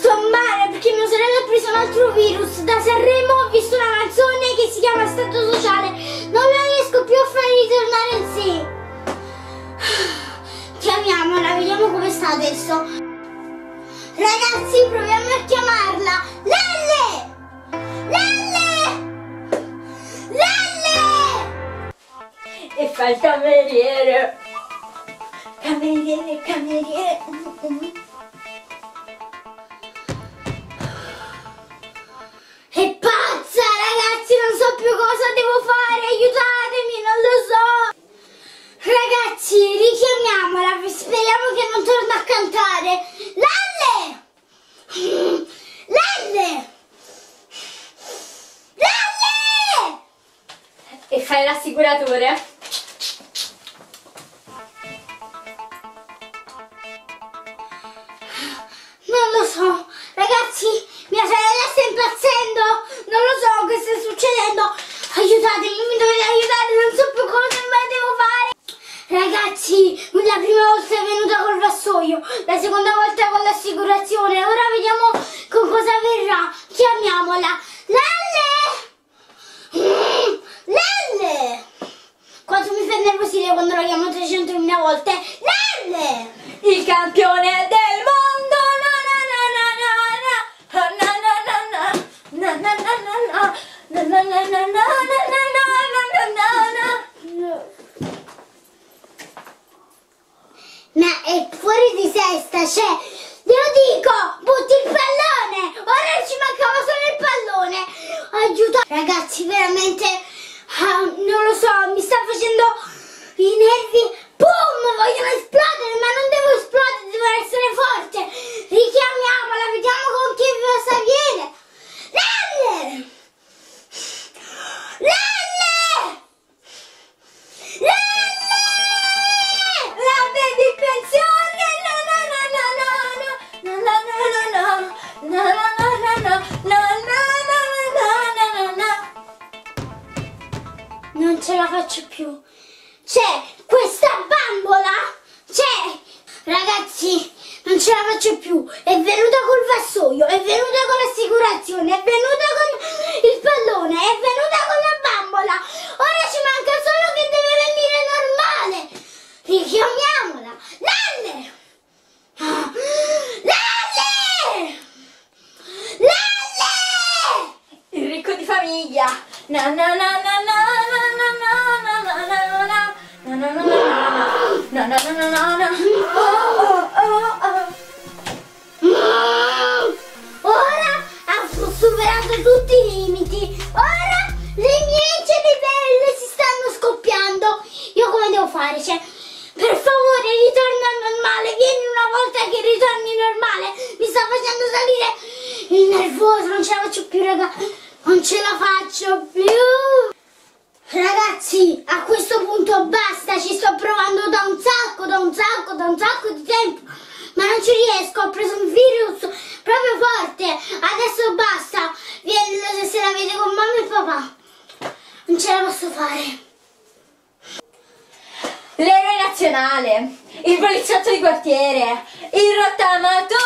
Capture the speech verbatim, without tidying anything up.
sto male perché mia sorella ha preso un altro virus. Da Sanremo ho visto una canzone che si chiama Stato Sociale. Non la riesco più a fare ritornare in sé. Chiamiamola, vediamo come sta adesso. Ragazzi, proviamo a chiamarla. Lelle! Lelle! Lelle! E fa il cameriere. Cameriere, cameriere. È pazza, ragazzi, non so più cosa devo fare, aiutatemi, non lo so. Ragazzi, richiamiamola, speriamo che non torni a cantare. Lelle! Lelle! Lelle! E fai l'assicuratore. Non lo so, ragazzi, mia sorella sta impazzendo, non lo so che sta succedendo. Aiutatemi, mi dovete aiutare, non so più cosa mai devo fare. Ragazzi, la prima volta è venuta col vassoio, la seconda volta con l'assicurazione, ora vediamo con cosa verrà. Chiamiamola. Lelle! Mm, Lelle! Quanto mi fa nervosire quando la chiamo trecentomila volte. Lelle! Il campione del mondo. Ma è fuori di testa, cioè, io dico, butti il pallone, ora ci mancava solo il pallone, aiuto. Ragazzi, veramente, uh, non lo so, mi sta facendo i nervi, boom, vogliono esplodere, ma non devo esplodere, devo essere forte. Richiamiamola, vediamo con che cosa viene. Lelle! Lelle! Lelle! La baby pensione. No no no no no no no no no no no no no no no. Non ce la faccio più. C'è questa bambola. C'è. Ragazzi, non ce la faccio più. È venuta col vassoio, è venuta con l'assicurazione, è venuta con il pallone, è venuta con la bambola. Ora ci manca solo che deve venire normale. Richiamiamola. Lelle! Lelle! Lelle! Il ricco di famiglia. Na na na na na na na na na na na na na na na na na. Oh oh oh. Ora ha superato tutti i limiti. Ora le mie cenebelle si stanno scoppiando. Io come devo fare? Cioè, per favore, ritorna normale. Vieni una volta che ritorni normale. Mi sta facendo salire il nervoso. Non ce la faccio più, raga. Non ce la faccio più. Ragazzi, a questo punto basta. Ci sto provando da un sacco, da un sacco, da un sacco di tempo. Ma non ci riesco. Ho preso un virus proprio forte. Adesso basta. Vieni, se la vede con mamma e papà. Non ce la posso fare. L'eroe nazionale, il poliziotto di quartiere, il rottamato.